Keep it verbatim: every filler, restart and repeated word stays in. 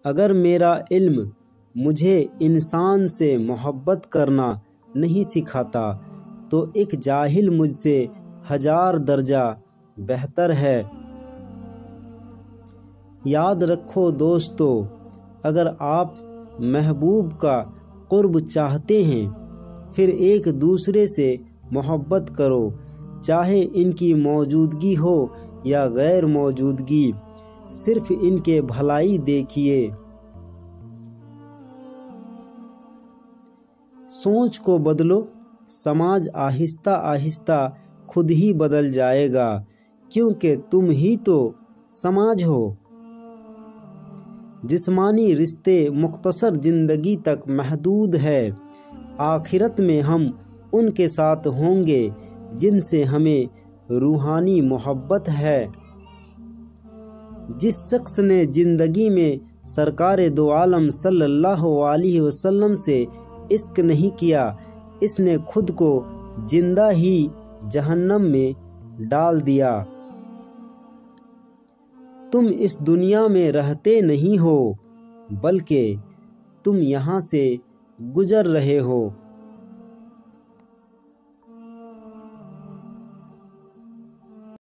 اگر میرا علم مجھے انسان سے محبت کرنا نہیں سکھاتا تو ایک جاہل مجھ سے ہزار درجہ بہتر ہے۔ یاد رکھو دوستو، اگر آپ محبوب کا قرب چاہتے ہیں پھر ایک دوسرے سے محبت کرو، چاہے ان کی موجودگی ہو یا غیر موجودگی، صرف ان کے بھلائی دیکھیے۔ سوچ کو بدلو، سماج آہستہ آہستہ خود ہی بدل جائے گا، کیونکہ تم ہی تو سماج ہو۔ جسمانی رشتے مختصر زندگی تک محدود ہے، آخرت میں ہم ان کے ساتھ ہوں گے جن سے ہمیں روحانی محبت ہے۔ جس شخص نے زندگی میں سرکار دو عالم صلی اللہ علیہ وسلم سے عشق نہیں کیا، اس نے خود کو زندہ ہی جہنم میں ڈال دیا۔ تم اس دنیا میں رہتے نہیں ہو، بلکہ تم یہاں سے گزر رہے ہو۔